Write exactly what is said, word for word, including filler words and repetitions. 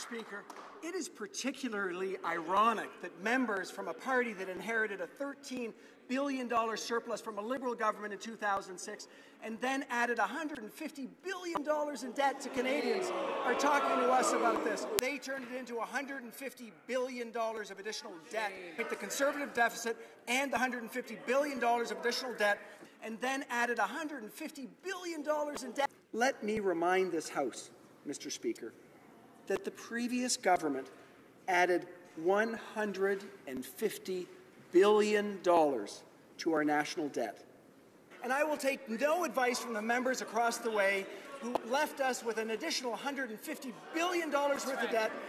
Speaker, it is particularly ironic that members from a party that inherited a thirteen billion dollars surplus from a Liberal government in two thousand six and then added one hundred fifty billion dollars in debt to Canadians are talking to us about this. They turned it into one hundred fifty billion dollars of additional debt, with the Conservative deficit and one hundred fifty billion dollars of additional debt, and then added one hundred fifty billion dollars in debt. Let me remind this House, Mister Speaker, that the previous government added one hundred fifty billion dollars to our national debt. And I will take no advice from the members across the way who left us with an additional one hundred fifty billion dollars worth of debt